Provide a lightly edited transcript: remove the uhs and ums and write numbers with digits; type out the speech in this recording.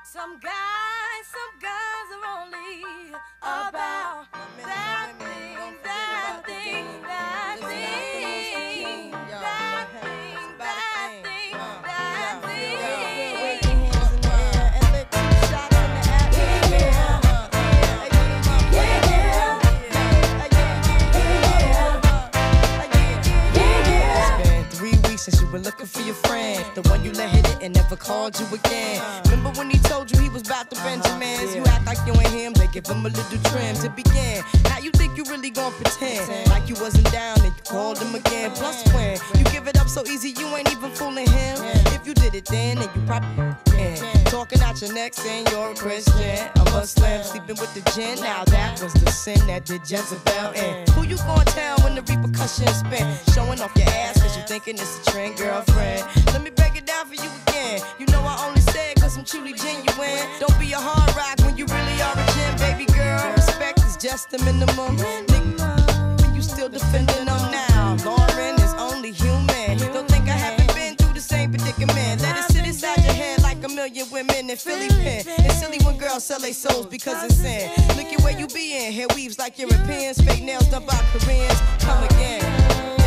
Some guys are only about that thing, that thing, that thing, that thing, that thing, that thing. Wave your hands in the air and let two shots in the atmosphere. It's been 3 weeks since you were looking for your friend, the one you let hit it and never called you again. Remember when he told you he was about to Benjamins? You act like you ain't him, they give him a little trim to begin. Now you think you really gon' pretend like you wasn't down and you called him again. Plus when you give it up so easy, you ain't even fooling him. If you did it then you probably can. Talking out your neck saying you're a Christian, a Muslim, sleeping with the gin. Now that was the sin that did Jezebel in. Who you gon' tell when the repercussions spin? Showing off your ass cause you thinking it's a trend, girlfriend. Let me break it down for you again. You know I only say it cause I'm truly genuine. Don't be a hard rock when you really are a gem, baby girl. Respect is just the minimum. Nigga, you still defending them now. Lauren is only human. Don't think I haven't been through the same predicament. Let it sit inside your head like a million women in Philly pen. It's silly when girls sell their souls because it's sin. Look at where you be in. Hair weaves like Europeans. Fake nails done by Koreans. Come again.